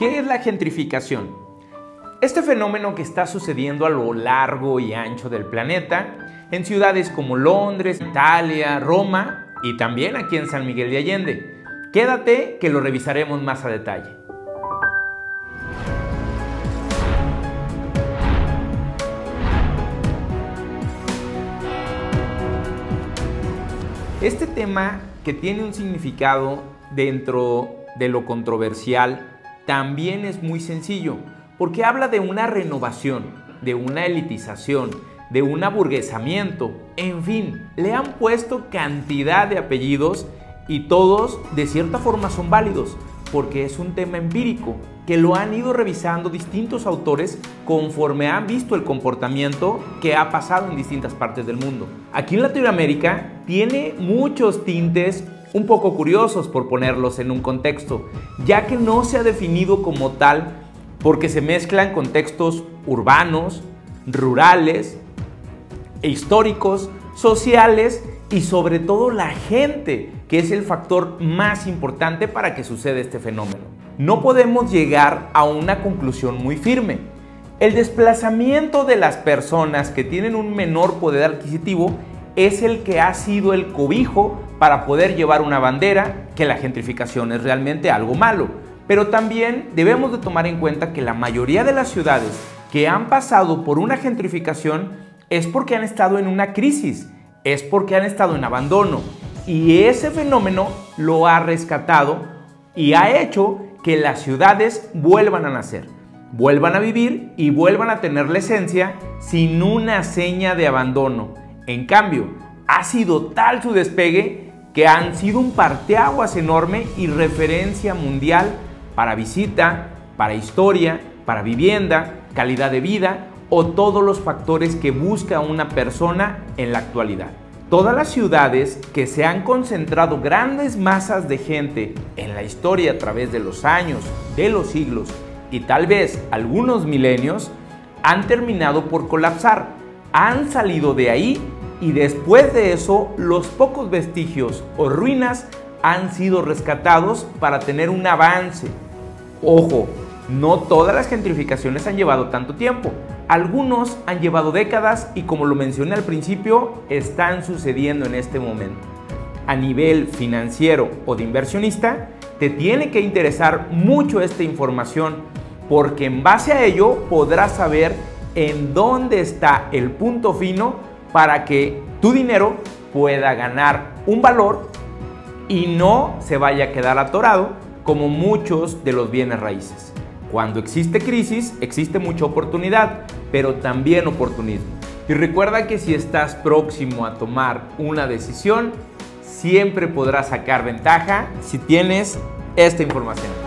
¿Qué es la gentrificación? Este fenómeno que está sucediendo a lo largo y ancho del planeta, en ciudades como Londres, Italia, Roma y también aquí en San Miguel de Allende. Quédate que lo revisaremos más a detalle. Este tema, que tiene un significado dentro de lo controversial, también es muy sencillo, porque habla de una renovación, de una elitización, de un aburguesamiento, en fin, le han puesto cantidad de apellidos y todos de cierta forma son válidos, porque es un tema empírico que lo han ido revisando distintos autores conforme han visto el comportamiento que ha pasado en distintas partes del mundo. Aquí en Latinoamérica tiene muchos tintes un poco curiosos, por ponerlos en un contexto, ya que no se ha definido como tal porque se mezclan contextos urbanos, rurales, históricos, sociales y sobre todo la gente, que es el factor más importante para que suceda este fenómeno. No podemos llegar a una conclusión muy firme. El desplazamiento de las personas que tienen un menor poder adquisitivo es el que ha sido el cobijo para poder llevar una bandera, que la gentrificación es realmente algo malo. Pero también debemos de tomar en cuenta que la mayoría de las ciudades que han pasado por una gentrificación es porque han estado en una crisis, es porque han estado en abandono. Y ese fenómeno lo ha rescatado y ha hecho que las ciudades vuelvan a nacer, vuelvan a vivir y vuelvan a tener la esencia sin una seña de abandono. En cambio, ha sido tal su despegue que han sido un parteaguas enorme y referencia mundial para visita, para historia, para vivienda, calidad de vida o todos los factores que busca una persona en la actualidad. Todas las ciudades que se han concentrado grandes masas de gente en la historia a través de los años, de los siglos y tal vez algunos milenios, han terminado por colapsar, han salido de ahí y después de eso los pocos vestigios o ruinas han sido rescatados para tener un avance. Ojo, no todas las gentrificaciones han llevado tanto tiempo. Algunos han llevado décadas y, como lo mencioné al principio, están sucediendo en este momento. A nivel financiero o de inversionista, te tiene que interesar mucho esta información porque en base a ello podrás saber en dónde está el punto fino para que tu dinero pueda ganar un valor y no se vaya a quedar atorado como muchos de los bienes raíces. Cuando existe crisis, existe mucha oportunidad, pero también oportunismo. Y recuerda que si estás próximo a tomar una decisión, siempre podrás sacar ventaja si tienes esta información.